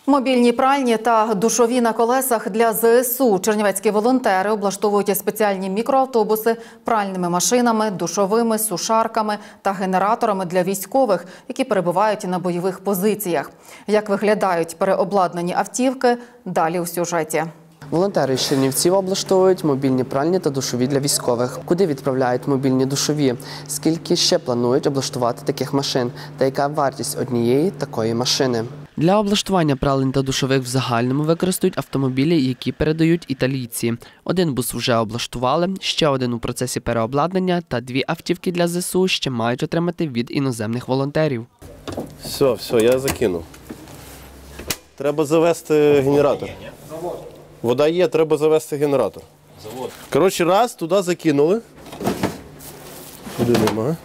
Мобільні пральні та душові на колесах для ЗСУ. Чернівецькі волонтери облаштовують спеціальні мікроавтобуси пральними машинами, душовими, сушарками та генераторами для військових, які перебувають на бойових позиціях. Як виглядають переобладнані автівки – далі у сюжеті. Волонтери з Чернівців облаштовують мобільні пральні та душові для військових. Куди відправляють мобільні душові? Скільки ще планують облаштувати таких машин? Та яка вартість однієї такої машини? Для облаштування пралень та душових в загальному використовують автомобілі, які передають італійці. Один бус вже облаштували, ще один у процесі переобладнання та 2 автівки для ЗСУ ще мають отримати від іноземних волонтерів. Все, я закинув. Треба завести генератор. Вода є, треба завести генератор. Коротше, раз, туди закинули. Куди нема?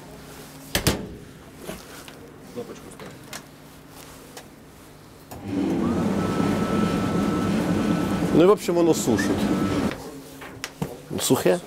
Ну і взагалі воно сушить. Сухе?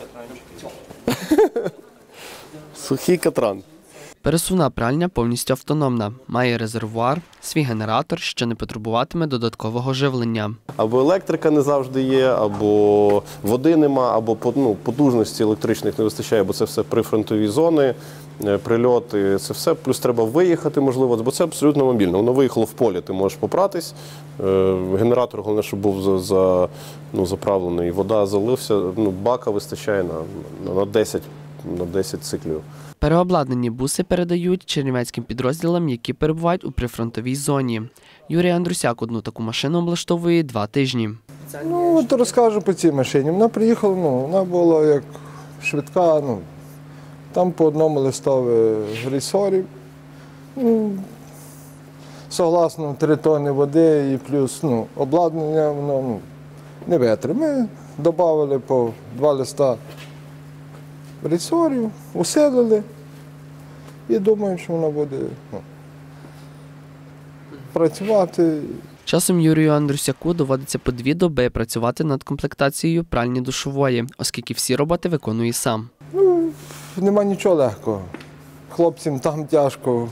Сухий катран. Пересувна пральня повністю автономна. Має резервуар, свій генератор, що не потребуватиме додаткового живлення. Або електрика не завжди є, або води нема, або потужності електричних не вистачає, бо це все прифронтові зони, прильоти, це все. Плюс треба виїхати, можливо, бо це абсолютно мобільно. Воно виїхало в полі, ти можеш попратись. Генератор, головне, щоб був заправлений, вода залився, бака вистачає на 10 циклів. Переобладнані буси передають чернівецьким підрозділам, які перебувають у прифронтовій зоні. Юрій Андрусяк одну таку машину облаштовує 2 тижні. От розкажу по цій машині. Вона приїхала, вона була як швидка, там по одному листові ресорів. Согласно 3 тонни води і плюс обладнання, воно не витримає. Ми додали по 2 листа ресорів, усилили і думаю, що вона буде працювати. Часом Юрію Андрусяку доводиться по 2 доби працювати над комплектацією пральні душової, оскільки всі роботи виконує сам. Нема нічого легкого. Хлопцям там тяжко.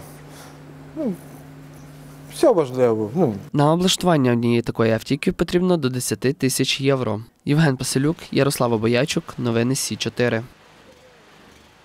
Все важливо. На облаштування однієї такої автівки потрібно до 10 тисяч євро. Євген Паселюк, Ярослава Боячук. Новини Сі 4.